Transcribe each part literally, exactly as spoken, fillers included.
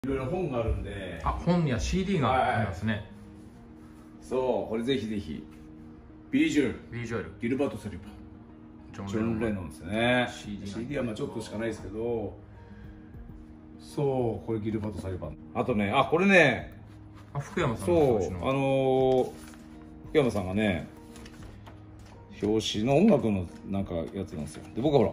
いろいろ本があるんで。 あ、本や シーディー がありますね。はい、 そう、これぜひぜひ。ビリー・ジョエル、 ビリー・ジョエル、 ギルバート・サリバン、ジョン・レノンですね。 シーディー はまあちょっとしかないですけど、そう、これギルバート・サリバン。あとね、あ、これね、 あ、福山さんそう、 のあのー、福山さんがね、表紙の音楽のなんかやつなんですよ。で、僕はほ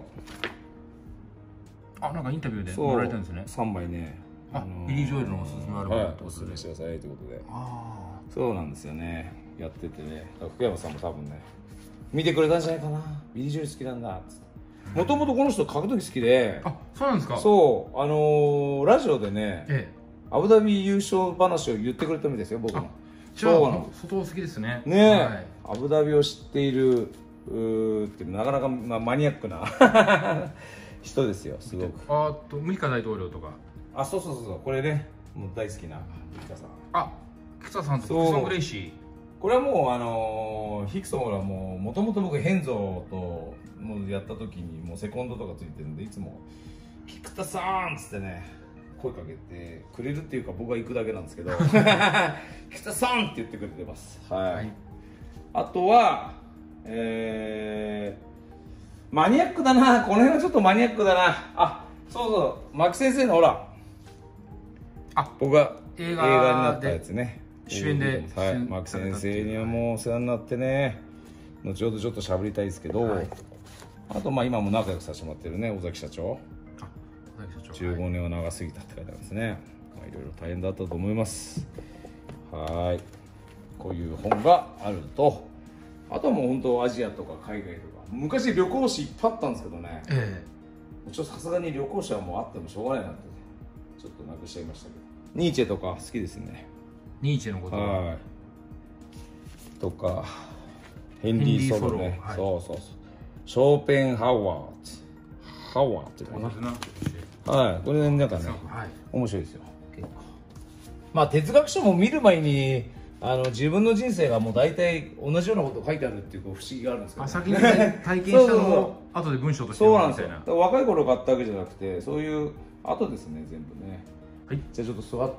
ら、あ、なんかインタビューでもられたんですね。 さんまいね、 あ、ビリー・ジョエルのおすすめアルバム、 おすすめしてくださいということで。 ああ、 そうなんですよね。やっててね、福山さんも多分ね、見てくれたんじゃないかな。ビリー・ジョエル好きなんだっつって。もともとこの人書くとき好きで。 あ、そうなんですか。 そう、あのー、ラジオでね、ええ、アブダビ優勝話を言ってくれたみたいですよ、僕も。 そうなんです。相当好きですね。 ねえ、はい、アブダビを知っているうーってなかなか、まあ、マニアックな人ですよ、すごく。 あとムヒカ大統領とか。 あ、そうそうそうそう、これね、もう大好きなヒクタさん。 あ、ヒクタさんとヒクソン・グレイシー。 これはもうあのー、ヒクソンはもうもともと僕ヘンゾーともうやった時にもうセコンドとかついてるんで、いつも「ヒクタさん!」っつってね声かけてくれるっていうか、僕は行くだけなんですけど「ヒクタさん!」って言ってくれてます。はい、はい、あとはえー、マニアックだな、この辺はちょっとマニアックだな。あ、そうそう、牧先生のほら、あ、僕が映画になったやつね、 主演で、 はい、牧先生にはもうお世話になってね、後ほどちょっとしゃべりたいですけど、はい、あとまあ今も仲良くさせてもらってるね、尾崎社長。あ、尾崎社長、じゅうごねんは長すぎたって書いてありますね。まあいろいろ大変だったと思います。はい、こういう本があると、あとはもう本当アジアとか海外とか、昔旅行誌いっぱいあったんですけどね、ええ、ちょっとさすがに旅行誌はもうあってもしょうがないなって、ちょっとなくしちゃいましたけど、ニーチェとか好きですね。 ニーチェのこと、 はい、とかヘンリー・ソロね、はい、そうそうそう、ショーペンハワーツハワーっていうかな、はい、これなんかね、はい、面白いですよ。まあ哲学書も見る前にあの自分の人生がもう大体同じようなこと書いてあるっていう不思議があるんですけど、ね、 あ、先に体験したのを後で文章として読むみたいな。そうなんですよ。若い頃買ったわけじゃなくて、そういう後ですね、全部ね。はい、じゃあちょっと座って。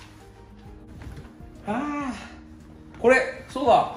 ああ、これそうだ、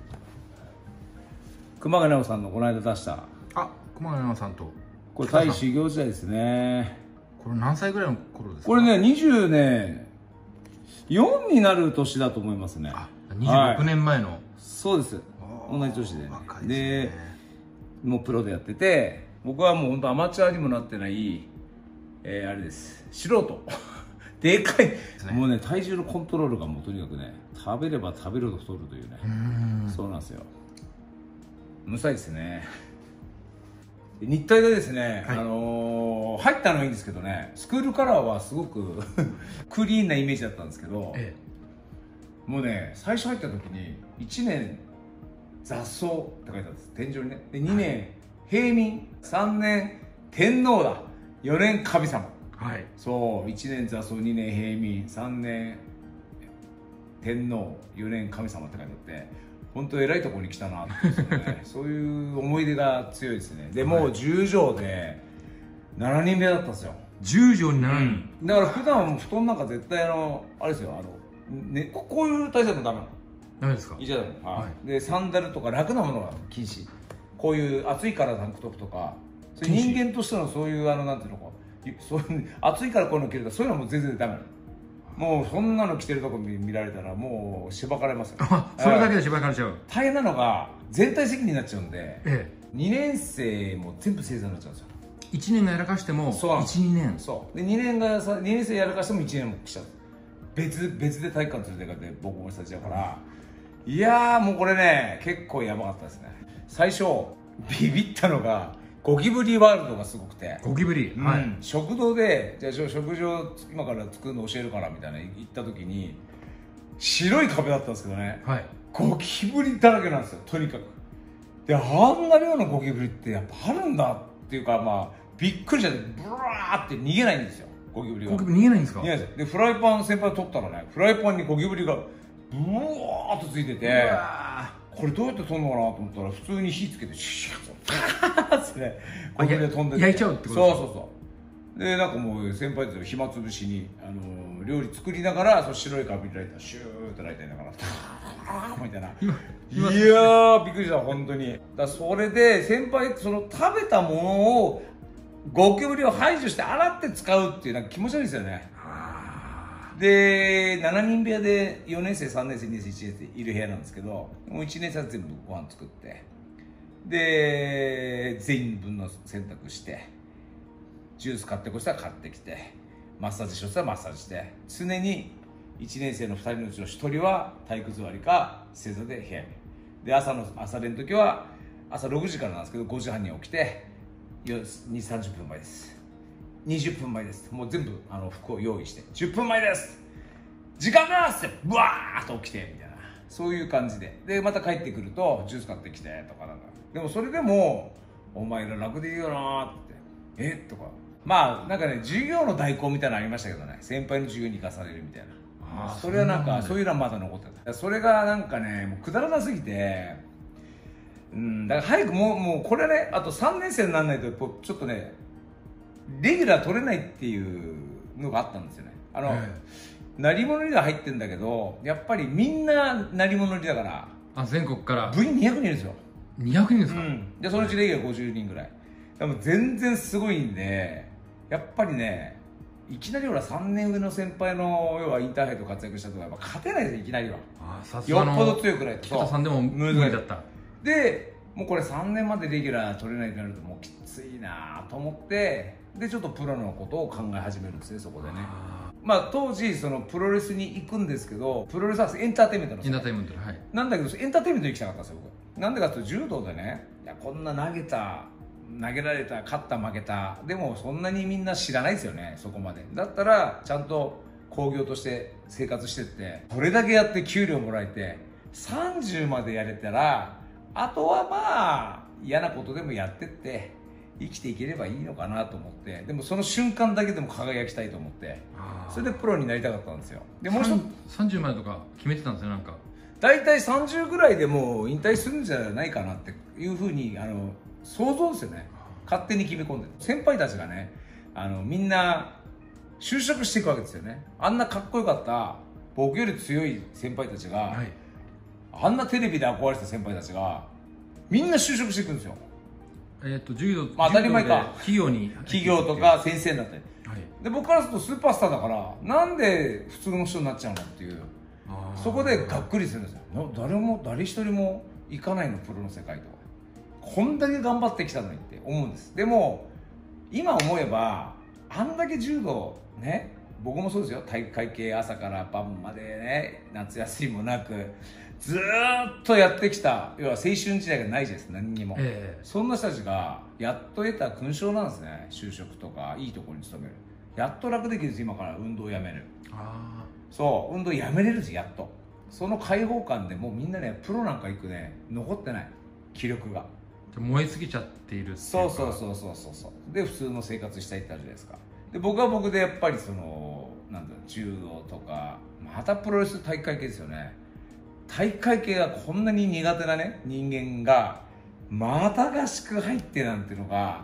熊谷直さんのこの間出した、 あ、熊谷直さんとこれタイ修行時代ですね。 これ何歳ぐらいの頃ですか。 これねにじゅうねよんになる年だと思いますね。 あ、にじゅうろくねんまえの、はい、 そうです、同じ年で、ね、 若いですね。 でもうプロでやってて、僕はもう本当アマチュアにもなってない、えー、あれです、素人でかい、ね、もうね体重のコントロールがもうとにかくね、食べれば食べるほど太るというね、うそうなんですよ。むさいですね。日体大ですね、はい、あのー、入ったのはいいんですけどね、スクールカラーはすごくクリーンなイメージだったんですけど、ええ、もうね最初入った時にいちねん雑草って書いてあるんです、天井にね。でにねん平民、さんねん天皇だ、よねん神様、はい、そういちねん雑草、にねん平民、さんねん天皇、よねん神様って書いてあって、本当偉いところに来たなって、ね、そういう思い出が強いですね。でもうじゅう畳でしちにんめだったんですよ。 じゅう畳にななにん、 うん、だから普段布団なんか絶対あのあれですよ、あの、ね、こういう体勢もダメなの。ダメですか。 いいじゃない、はい、でサンダルとか楽なものが禁止。こういう暑いからタンクトップとか、そういう人間としてのそういうあのなんていうのか、そういう暑いからこういうの着るとか、そういうのも全然ダメなの。もうそんなの着てるとこ 見, 見られたらもうしばかれますよ。 それだけでしばかれちゃう。 大変なのが全体責任になっちゃうんで、ええ、にねん生も全部正座になっちゃうんですよ。 いちねんがやらかしてもいち、にねん、 そうでにねんがにねん生やらかしてもいちねんも来ちゃう。別別で体育館連れてかれてボコボコされちゃうから、いやーもうこれね結構やばかったですね。最初ビビったのがゴキブリワールドがすごくて、 ゴキブリ、 うん、はい、食堂でじゃあ食事を今から作るの教えるからみたいな言った時に白い壁だったんですけどね、はい、ゴキブリだらけなんですよ、とにかく。であんな量のゴキブリってやっぱあるんだっていうか、まあびっくりしちゃってブワーって逃げないんですよ、ゴキブリは。 ゴキブリ逃げないんですか。 逃げないですよ。でフライパン先輩取ったらね、フライパンにゴキブリがブワーっとついてて、これどうやって取るのかなと思ったら、普通に火つけてシュッシュッってね、ゴキブリが飛んでて焼いちゃうってことですか。 そうそうそう。 でなんかもう先輩たち暇つぶしにあの料理作りながらその白いカビライターシューってライターながらみたいな。いやーびっくりした本当に。だそれで先輩その食べたものをゴキブリを排除して洗って使うっていうなんか気持ち悪いですよね。でしちにん部屋でよねん生さんねん生にねん生いちねん生いる部屋なんですけど、もういちねん生は全部ご飯作ってで全員分の洗濯してジュース買ってこしたら買ってきてマッサージしようとしたらマッサージして常にいちねん生のふたりのうちのひとりは体育座りか正座で部屋にで朝の朝練の時は朝ろくじからなんですけどごじはんに起きてにじゅうさんじゅっぷんまえですにじゅっぷんまえですもう全部あの服を用意してじゅっぷんまえです時間だってブワーッと起きてみたいなそういう感じででまた帰ってくるとジュース買ってきてとかなんかでもそれでもお前ら楽でいいよなってえとかまあなんかね授業の代行みたいなのありましたけどね先輩の授業に行かされるみたいなそれはなんかそういうのはまだ残ってたそれがなんかねもうくだらなすぎてうんだから早くもうもうこれねあとさんねん生にならないとちょっとねレギュラー取れないっていうのがあったんですよねあの、ええ、鳴り物入りが入ってるんだけどやっぱりみんな鳴り物入りだからあ全国から部員にひゃくにんいるんですよにひゃくにんですか、 うん、でそのうちレギュラーごじゅうにんぐらいでも全然すごいんでやっぱりねいきなりほらさんねん上の先輩の要はインターハイと活躍したとかやっぱ勝てないですよいきなりはあさよっぽど強くないと北田さんでも無理だったでもうこれさんねんまでレギュラー取れないとなるともうきついなと思ってでちょっとプロのことを考え始めるんですねそこでねまあ当時そのプロレスに行くんですけどプロレスはエンターテインメントのエンターテインメントはいなんだけどエンターテインメントに行きたかったんですよ僕なんでかっていうと柔道でねいやこんな投げた投げられた勝った負けたでもそんなにみんな知らないですよねそこまでだったらちゃんと興行として生活してってこれだけやって給料もらえてさんじゅうまでやれたらあとはまあ嫌なことでもやってって生きていければいいのかなと思ってでもその瞬間だけでも輝きたいと思ってそれでプロになりたかったんですよでもう一つさんじゅうまでとか決めてたんですよなんか大体さんじゅうぐらいでもう引退するんじゃないかなっていうふうにあの想像ですよね勝手に決め込んで先輩たちがねあのみんな就職していくわけですよねあんなかっこよかった僕より強い先輩たちが、はい、あんなテレビで憧れてた先輩たちがみんな就職していくんですよえっと授業、 まあ、当たり前か企業に企業とか先生になったり、はい、で僕からするとスーパースターだからなんで普通の人になっちゃうのっていうそこでがっくりするんですよ誰も誰一人も行かないのプロの世界とかこんだけ頑張ってきたのにって思うんですでも今思えばあんだけ柔道ね僕もそうですよ体育会系朝から晩までね夏休みもなくずーっとやってきた要は青春時代がないじゃないですか何にも、えー、そんな人たちがやっと得た勲章なんですね就職とかいいところに勤めるやっと楽できるんです今から運動をやめるあそう運動やめれるんですやっとその解放感でもうみんなねプロなんか行くね残ってない気力が燃えすぎちゃっているっていうかそうそうそうそうそうそうで普通の生活したいってあるじゃないですかで僕は僕でやっぱりそのなんだろう柔道とかまたプロレス体育会系ですよね体育会系がこんなに苦手なね人間がまた合宿入ってなんていうのが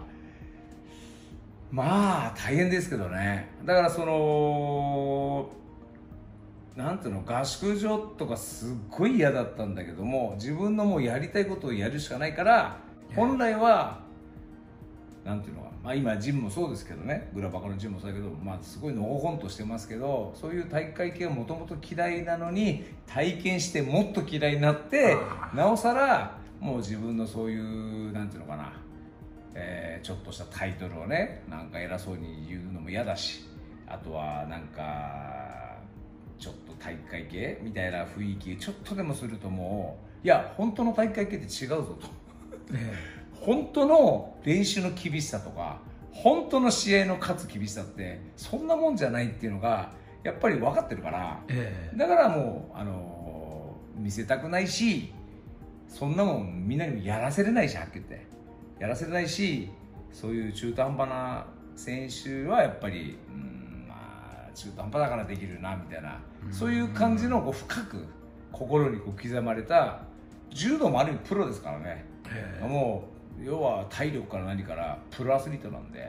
まあ大変ですけどねだからそのなんていうの合宿所とかすっごい嫌だったんだけども自分のもうやりたいことをやるしかないから本来はなんていうのかまあ今ジムもそうですけどねグラバカのジムもそうだけどまあすごいのほほんとしてますけどそういう体育会系はもともと嫌いなのに体験してもっと嫌いになってなおさらもう自分のそういうなんていうのかな、えー、ちょっとしたタイトルをねなんか偉そうに言うのも嫌だしあとはなんかちょっと体育会系みたいな雰囲気ちょっとでもするともういや本当の体育会系って違うぞと、ね、本当の練習の厳しさとか本当の試合の勝つ厳しさってそんなもんじゃないっていうのがやっぱり分かってるから、えー、だからもうあの見せたくないしそんなもんみんなにもやらせれないしはっきり言ってやらせれないしそういう中途半端な選手はやっぱり、うんまあ、中途半端だからできるなみたいなそういう感じのこう深く心にこう刻まれた柔道もある意味プロですからね、えー、もう要は体力から何からプロアスリートなんで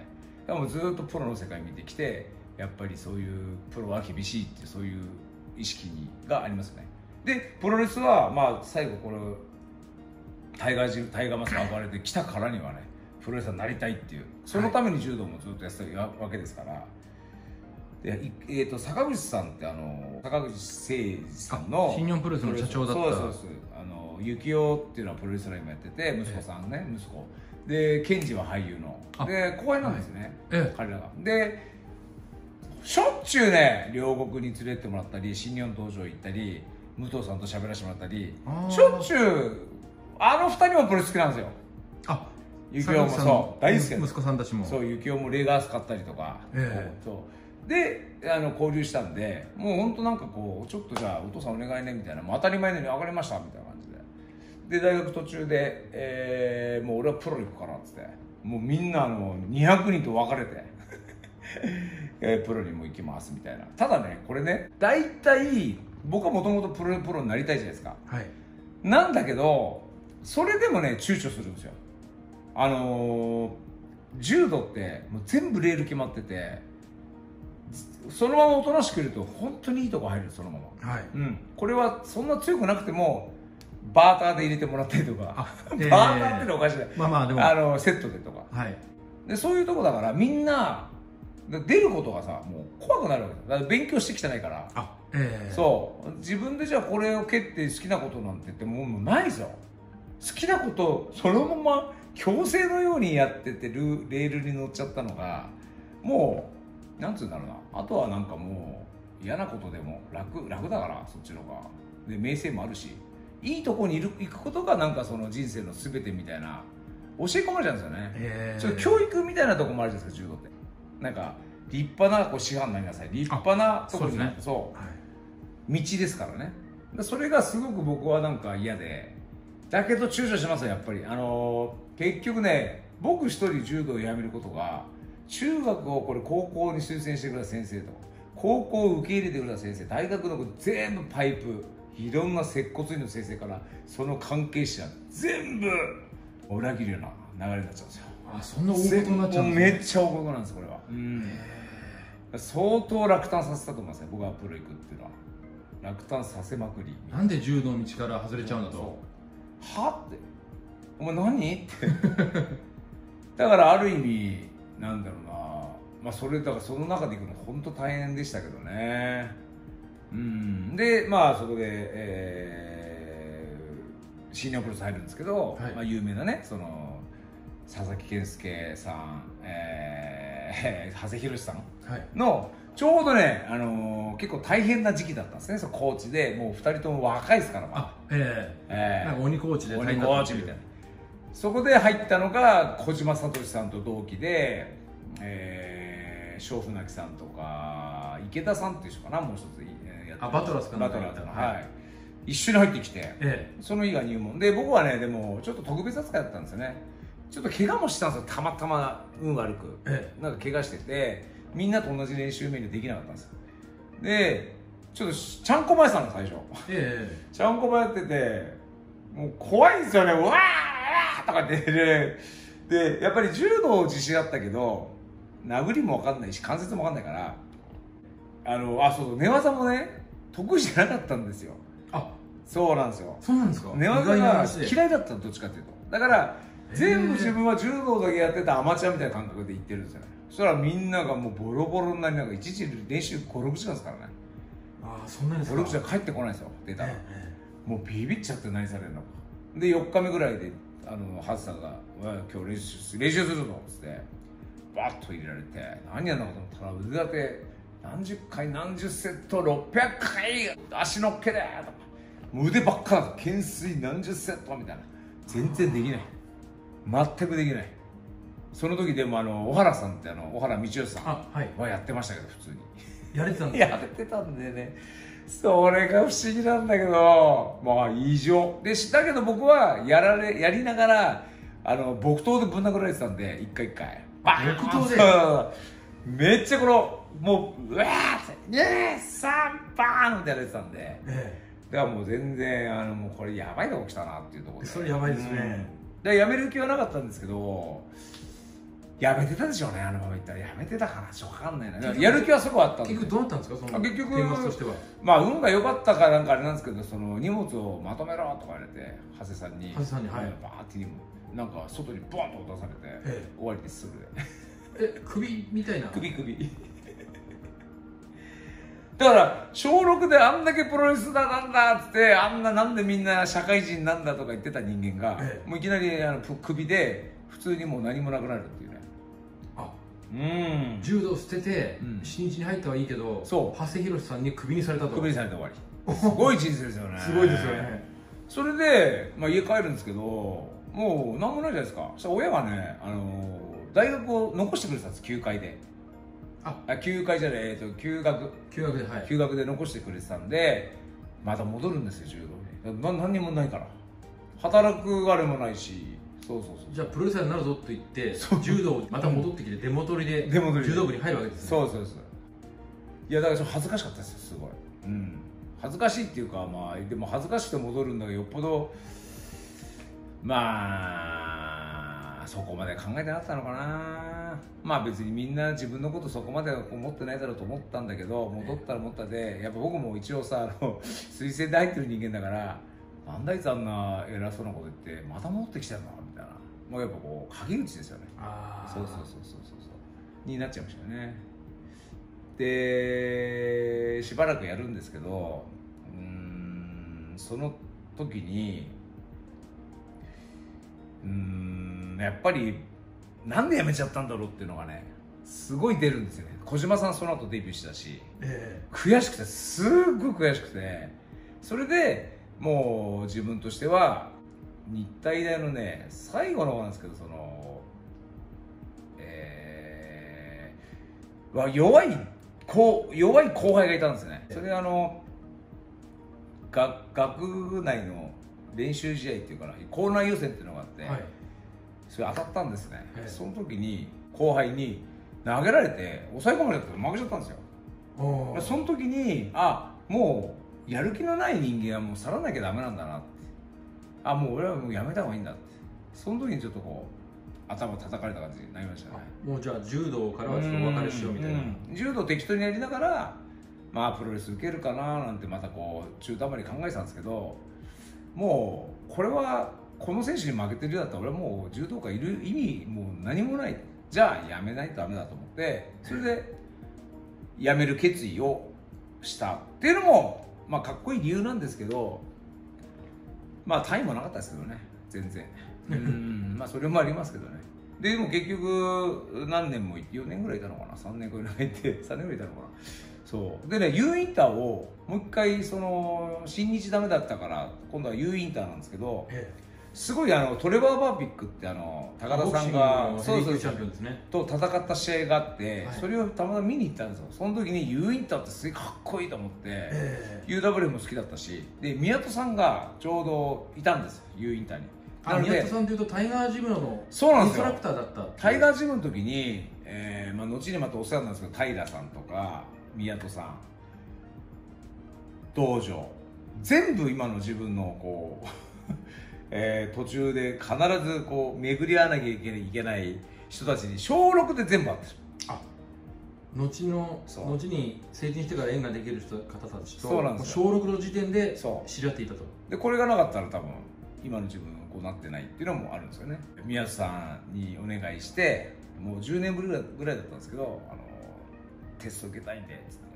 だからもうずっとプロの世界見てきて、やっぱりそういうプロは厳しいっていうそういう意識にがありますね。でプロレスはまあ最後これタイガージタイガーマスク憧れてきたからにはね、プロレスラーになりたいっていう、そのために柔道もずっとやってたわけですから。でえー、と坂口さんってあの坂口誠二さんの新日本プロレスの社長だった。 そうそうそう、あの幸男っていうのはプロレスラー今やってて、息子さんね、息子でケンジは俳優ので後輩なんですね、はい、彼らが。でしょっちゅうね両国に連れてってもらったり、新日本道場行ったり、武藤さんと喋らせてもらったり、しょっちゅうあのふたりもプロレス好きなんですよ。あ、幸男もそう大好き、 息子さんたちもそう、幸男もレーガース買ったりとか、えー、そうであの交流したんで、もう本当なんかこうちょっとじゃあお父さんお願いねみたいな、もう当たり前のように分かりましたみたいな感じで、で大学途中で、えー、もう俺はプロ行くからっつって、もうみんなあのにひゃくにんと分かれてえー、プロにも行きますみたいな。ただねこれね、大体僕はもともとプロプロになりたいじゃないですか、はい、なんだけどそれでもね躊躇するんですよ。あのー、柔道ってもう全部レール決まってて、そのままおとなしくいると本当にいいとこ入る、そのまま、はい、うん、これはそんな強くなくてもバーターで入れてもらったりとか、えー、バーターってのおかしい、まあまあでもあのセットでとか、はい、でそういうとこだからみんな出ることがさもう怖くなるわけだから、勉強してきてないから。あ、えー、そう自分でじゃあこれを蹴って好きなことなんて言ってももうないぞ。好きなことそのまま強制のようにやっててるレールに乗っちゃったのが、もうなんつうんだろうな、あとはなんかもう嫌なことでも楽楽だから、そっちの方がで名声もあるし、いいとこにいる行くことがなんかその人生の全てみたいな教え込まれちゃうんですよね。えー、ちょっと教育みたいなとこもあるじゃないですか、柔道って。なんか立派なこう師範になりなさい、立派なとこに、ね、そう、はい、道ですからね。それがすごく僕はなんか嫌で、だけど躊躇しますよやっぱり。あのー、結局ね、僕一人柔道をやめることが、中学をこれ高校に推薦してくれた先生と高校を受け入れてくれた先生、大学の全部パイプ、いろんな接骨院の先生からその関係者全部裏切るような流れになっちゃうんですよ。 あ、そんな大事になっちゃうんですね。めっちゃ大事なんですこれは。うん、相当落胆させたと思いますね、僕がプロ行くっていうのは。落胆させまくり。 なんで柔道の道から外れちゃうんだと。 はってお前何ってだからある意味なんだろうな、まあそれだからその中で行くの本当大変でしたけどね。うんでまあそこで、えー、新日本プロレス入るんですけど、はい、まあ有名なねその佐々木健介さん、えー、長谷博さんの、はい、ちょうどね、あのー、結構大変な時期だったんですね、そのコーチで。もうふたりとも若いですから、まあ、えー、えー、なんか鬼コーチで大変だった鬼コーチみたいな。そこで入ったのが小島聡さんと同期で、えー、娼婦なきさんとか池田さんっていう人かな、もう一つやってあバトラスかな、 バトラスの、はい、一緒に入ってきて、ええ、その日が入門で、僕はねでもちょっと特別扱いだったんですよね。ちょっと怪我もしたんですよ、たまたま運悪く、ええ、なんか怪我しててみんなと同じ練習メニューできなかったんですよ。でちょっとちゃんこばやってたの最初、ええ、ちゃんこばやっててもう怖いんですよね、うわーうわーとかってね。でやっぱり柔道自信あったけど殴りも分かんないし関節も分かんないから、あのあそう寝技もね得意じゃなかったんですよ。あ、そうなんですよ。 そうなんですか。 寝技が嫌いだったの、どっちかっていうと。だから全部自分は柔道だけやってたアマチュアみたいな感覚で行ってるんですよね。そしたらみんながもうボロボロになりながら一日練習ご、ろくじかんですからね。 ああ、そんなにですか。 ご、ろくじかん帰ってこないですよ、出たら、えー、もうビビっちゃって何されるのか。でよっかめぐらいであのハズさんが「今日練習する練習するぞ」っつってバッと入れられて、何やんのかと思ったら腕立て何十回何十セットろっぴゃっかい足のっけでとか、もう腕ばっかだ、懸垂何十セットみたいな。全然できない、全くできない。その時でもあの小原さんってあの小原道義さんはやってましたけど、普通にやれてたんですか。 やれてたんでね、それが不思議なんだけど、まあ異常でだけど僕はやられやりながらあの木刀でぶん殴られてたんで、一回一回木刀でめっちゃこのもううわーって「にさんバーン!」ってやられてたんで、ええ、だからもう全然あのもうこれやばいとこ来たなっていうところで、 それやばいですね、 うん、でやめる気はなかったんですけど、 やめてたでしょうね、あのまま言ったら。やめてたかな、ちょっと分かんないな。やる気はすごいあったんで。 結局どうなったんですか、その結局天末としては。 まあ運が良かったかなんかあれなんですけど、その荷物をまとめろとか言われて、長谷さんに長谷さんに、はい、 バーってなんか外にボンと出されて、ええ、終わりですぐでえ首みたいな。 首首だから小ろくであんだけプロレスだなんだっつって、あんななんでみんな社会人なんだとか言ってた人間が、ええ、もういきなりあの首で普通にもう何もなくなるっていうね。 あ、 うん、 柔道捨てて、うん、新日に入ったはいいけど、そう長谷博さんにクビにされたと。 クビにされて終わり。すごい人生ですよね。 すごいですよね。 それで、まあ、家帰るんですけど、もう何もないじゃないですか。そしたら親がね、あの大学を残してくれたんです、休会で。ああ、休会じゃない、えーと、休学休学で、はい、 休学で残してくれてたんで、また戻るんですよ、柔道に。な何にもないから、働くあれもないし。そうそうそう。 じゃあプロレスラーになるぞと言って柔道また戻ってきて出戻りで柔道部に入るわけですね。 そうそうそう。いやだから恥ずかしかったですよ、すごい。うん、恥ずかしいっていうか、まあでも恥ずかしくて戻るんだけど、よっぽどまあそこまで考えてなかったのかな。まあ別にみんな自分のことそこまで思ってないだろうと思ったんだけど、戻ったら戻ったで、やっぱ僕も一応さ、あの推薦で入ってる人間だから、なんだいつあんな偉そうなこと言ってまた戻ってきてんのみたいな、もうやっぱこう陰口ですよね。ああ、そうそうそうそうそうそうになっちゃいましたよね。でしばらくやるんですけど、うーんその時にうーんやっぱりなんで辞めちゃったんだろうっていうのがね、すごい出るんですよね。小島さんその後デビューしたし、えー、悔しくて、すっごい悔しくて、それでもう自分としては日体大のね最後の方なんですけど、そのえー、は弱いこう弱い後輩がいたんですね。それであの学学内の練習試合っていうかな、校内予選っていうのがあって、はい、それ当たったんですね。はい、その時に後輩に投げられて抑え込まれて負けちゃったんですよ。その時にあもうやる気のない人間はもう去らなきゃダメなんだなって、あもう俺はもうやめた方がいいんだって、その時にちょっとこう頭叩かれた感じになりましたね。 もうじゃあ柔道からはちょっとお別れしようみたいな。 柔道適当にやりながらまあプロレス受けるかななんてまたこう中途半端に考えてたんですけど、もうこれはこの選手に負けてるようだったら俺はもう柔道界いる意味もう何もない、じゃあやめないとダメだと思って、それでやめる決意をしたっていうのもまあかっこいい理由なんですけど、まあタイムもなかったですけどね、全然。うんまあそれもありますけどね。でも結局何年もいてよねんぐらいいたのかな、さんねんぐらいいてさんねんぐらいいたのかな。そうでね、U インターをもう一回その新日ダメだったから今度は U インターなんですけど、ええ、すごいあのトレバー・バーピックってあの高田さんがそうそうチャンピオンですねと戦った試合があって、はい、それをたまたま見に行ったんですよ。その時に U インターってすごいかっこいいと思って、えー、ユーダブリュー も好きだったし、で宮戸さんがちょうどいたんですよ U インターに。 あ宮戸さんというとタイガージムのインストラクターだった。 タイガージムの時に、えーまあ、後にまたお世話になるんですけど、平さんとか宮戸さん道場全部今の自分のこうえー、途中で必ずこう巡り合わなきゃいけない人たちに小ろくで全部会ってる。あ後の後に成人してから縁ができる人方たちとそうなんです小ろくの時点で知り合っていたと。 でこれがなかったら多分今の自分こうなってないっていうのもあるんですよね。宮津さんにお願いしてもうじゅうねんぶりぐらいだったんですけど、あのテスト受けたいんでっつって、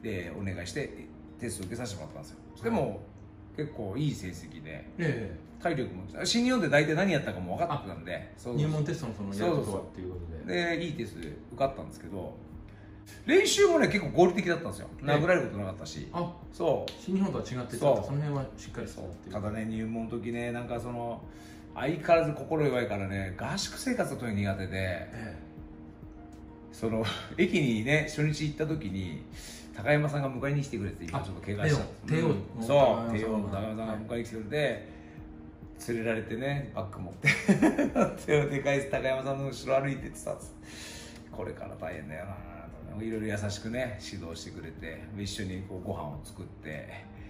ね、でお願いしてテスト受けさせてもらったんですよ。でも、はい、結構いい成績で、ええ、体力も新日本で大体何やったかも分かってたんで、 入門テストのそのやることはっていうことででいいテストで受かったんですけど、練習もね結構合理的だったんですよ。殴られることなかったし、あそう新日本とは違ってその辺はしっかりそうっていう。 ただね入門の時ねなんかその相変わらず心弱いからね、合宿生活がとにかく苦手で、ええ、その駅にね初日行った時に高山さんが迎えに来てくれて、今ちょっと怪我した帝王、 そう帝王の高山さんが迎えに来てくれて連れられてねバッグ持ってでかい高山さんの後ろ歩いてってさ、これから大変だよなといろいろ優しくね指導してくれて、一緒にこうご飯を作って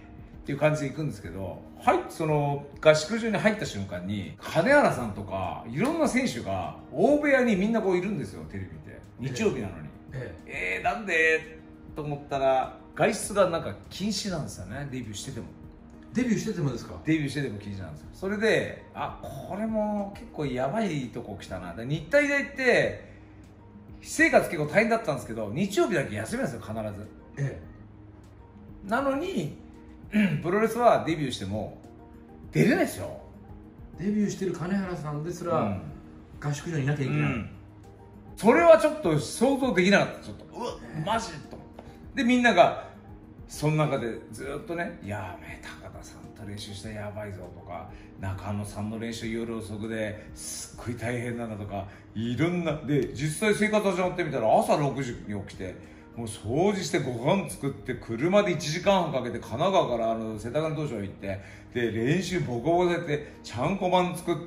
っていう感じで行くんですけど、はい、その合宿所に入った瞬間に金原さんとかいろんな選手が大部屋にみんなこういるんですよ、テレビで。日曜日なのにえー、えー、なんでと思ったら外出がなんか禁止なんですよね、デビューしてても。 デビューしててもですか？ デビューしてても禁止なんですよ。それで、あ、これも結構やばいとこ来たな。日体大って私生活結構大変だったんですけど、日曜日だけ休みなんですよ、必ず。ええ、なのにプロレスはデビューしても出れないですよ。 デビューしてる金原さんですら、うん、合宿所にいなきゃいけない、うん、 それはちょっと想像できなかった。ちょっとうわ、マジと。でみんながその中でずっとね、やべえ高田さんと練習したらやばいぞとか、中野さんの練習夜遅くですっごい大変なんだとか、いろんなで実際生活始まってみたら朝ろくじに起きて、もう掃除してご飯作って車でいちじかんはんかけて神奈川からあの世田谷道場行って、で練習ボコボコでやってちゃんこ番作って、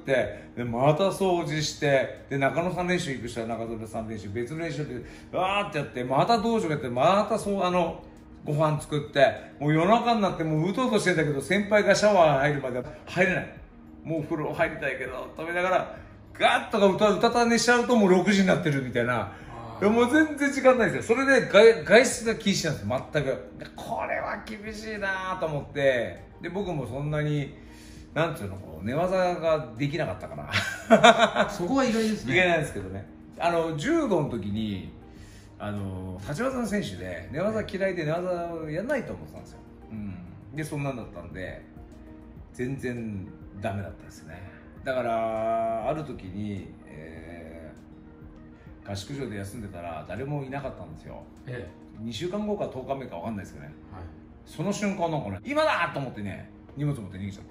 でまた掃除して、で中野さん練習行く人は中野さん練習、別の練習でわーってやって、また道場やって、またそうあのご飯作って、もう夜中になってもううとうとしてんだけど、先輩がシャワー入るまで入れない。もう風呂入りたいけど止めながらガッとか歌歌た寝しちゃうともうろくじになってるみたいな。もう全然時間ないですよ。それで 外, 外出が禁止なんですよ、全く。これは厳しいなと思って、で僕もそんなになんていうの、こう寝技ができなかったからそこは意外ですね。 意外なんですけどね。あの柔道の時にあの立ち技の選手で寝技嫌いで寝技をやらないと思ってたんですよ、うん、でそんなんだったんで全然ダメだったですね。だからある時に、えー、合宿所で休んでたら誰もいなかったんですよ、ええ、にしゅうかんごかとおかめか分かんないですけどね、はい、その瞬間なんかね、今だと思ってね、荷物持って逃げちゃった。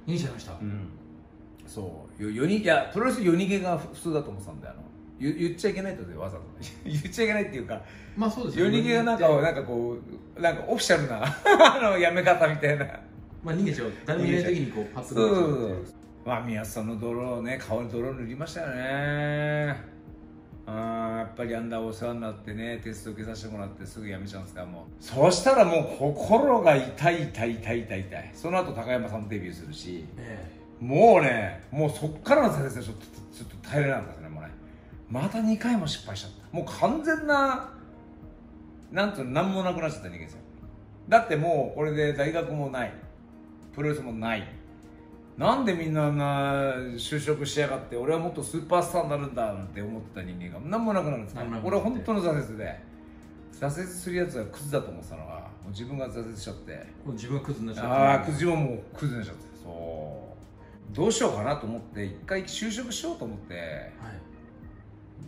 逃げちゃいました、うん、 そうよよにいやプロレス夜逃げが普通だと思ってたんで、あの言, 言っちゃいけないとでわざと言っちゃいけないっていうか、 まあそうですよ、夜逃げがなんかなんかこうなんかオフィシャルなあのやめ方みたいな。 まあ逃げちゃう、誰もいない時にこうパッとそうそうそう。まあ宮津さんの泥をね、顔に泥を塗りましたよね。あやっぱりあんなお世話になってね、テスト受けさせてもらってすぐ辞めちゃうんですから、もうそうしたらもう心が痛い痛い痛い痛い痛い。その後高山さんもデビューするし、ええ、もうね、もうそっからの挫折でちょっとちょっと耐えれなかったですね、もうね。またにかいも失敗しちゃった。もう完全ななんていうの、何もなくなっちゃった人間ですよ。だってもうこれで大学もない、プロレスもない、なんでみんなな就職しやがって、俺はもっとスーパースターになるんだなんて思ってた人間が何もなくなるんですから。俺は本当の挫折で、挫折するやつはクズだと思ってたのが、もう自分が挫折しちゃって、 自分がクズになっちゃって、 ああ自分はもうクズになっちゃって、そうどうしようかなと思って一回就職しようと思って、はい、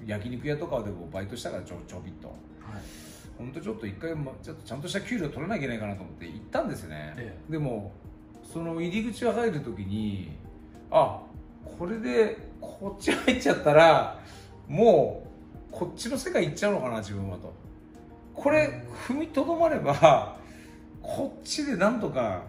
焼肉屋とかでもバイトしたからちょちょびっと、はい、本当ちょっと一回ちょっとちゃんとした給料取らなきゃいけないかなと思って行ったんですよね、ええ、でもその入り口を入るときに、あ、これでこっち入っちゃったらもうこっちの世界行っちゃうのかな自分はと、これ踏みとどまればこっちでなんとか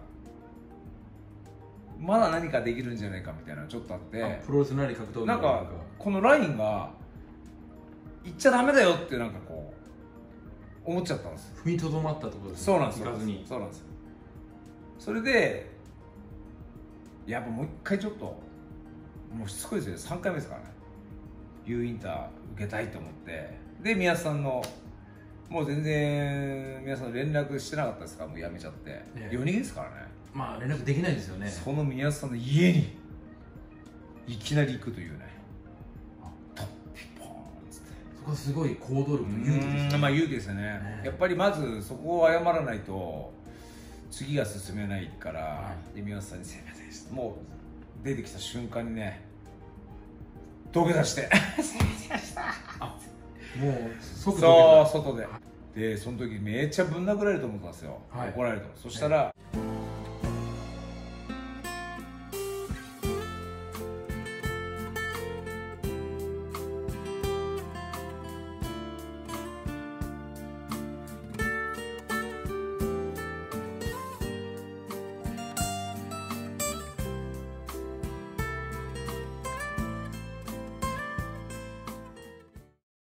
まだ何かできるんじゃないかみたいなのちょっとあって、 プロレスなり格闘技なんかこのラインが行っちゃダメだよってなんかこう思っちゃったんです。 踏みとどまったってことですね。 そうなんですよ。そうなんですよ。それでやっぱもう一回ちょっともうしつこいですよ、さんかいめですからね、 U インター受けたいと思って、で宮津さんのもう全然皆さん連絡してなかったですから、もうやめちゃって、ええ、夜逃げですからね。 まあ連絡できないですよね。 その宮津さんの家にいきなり行くというね、トッピポーンっつって、 そこはすごい行動力と勇気ですね。まあ勇気ですよね、ね。やっぱりまずそこを謝らないと次が進めないから、はい、で宮津さんにすいませんでした、もう出てきた瞬間にね土下座してすいませんでした、 もう即そう外で、でその時めっちゃぶん殴られると思ったんですよ、はい、怒られると。そしたら、はい、